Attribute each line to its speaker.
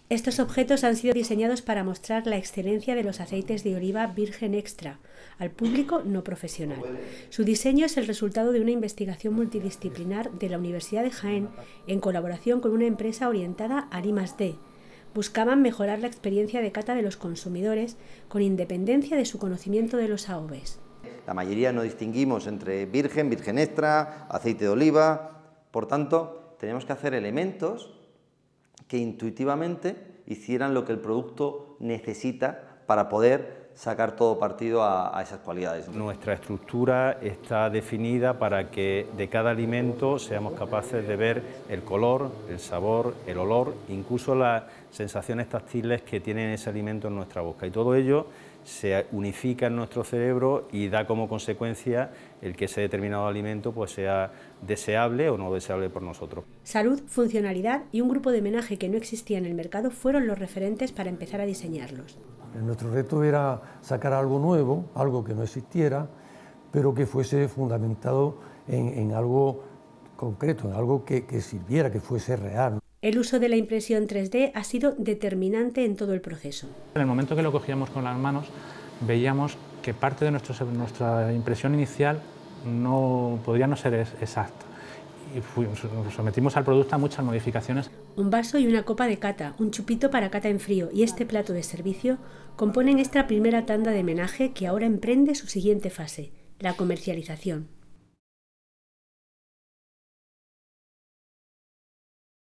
Speaker 1: Estos objetos han sido diseñados para mostrar la excelencia de los aceites de oliva virgen extra al público no profesional. Su diseño es el resultado de una investigación multidisciplinar de la Universidad de Jaén en colaboración con una empresa orientada a I+D. Buscaban mejorar la experiencia de cata de los consumidores con independencia de su conocimiento de los AOVs.
Speaker 2: La mayoría no distinguimos entre virgen, virgen extra, aceite de oliva. Por tanto, tenemos que hacer elementos que intuitivamente hicieran lo que el producto necesita para poder sacar todo partido a esas cualidades.
Speaker 3: Nuestra estructura está definida para que de cada alimento seamos capaces de ver el color, el sabor, el olor, incluso las sensaciones táctiles que tiene ese alimento en nuestra boca, y todo ello se unifica en nuestro cerebro y da como consecuencia el que ese determinado alimento pues sea deseable o no deseable por nosotros.
Speaker 1: Salud, funcionalidad y un grupo de homenaje que no existía en el mercado fueron los referentes para empezar a diseñarlos.
Speaker 4: Nuestro reto era sacar algo nuevo, algo que no existiera, pero que fuese fundamentado en algo concreto, en algo que sirviera, que fuese real.
Speaker 1: El uso de la impresión 3D ha sido determinante en todo el proceso.
Speaker 5: En el momento que lo cogíamos con las manos, veíamos que parte de nuestra impresión inicial podría no ser exacta. Y sometimos al producto a muchas modificaciones.
Speaker 1: Un vaso y una copa de cata, un chupito para cata en frío y este plato de servicio componen esta primera tanda de homenaje que ahora emprende su siguiente fase, la comercialización.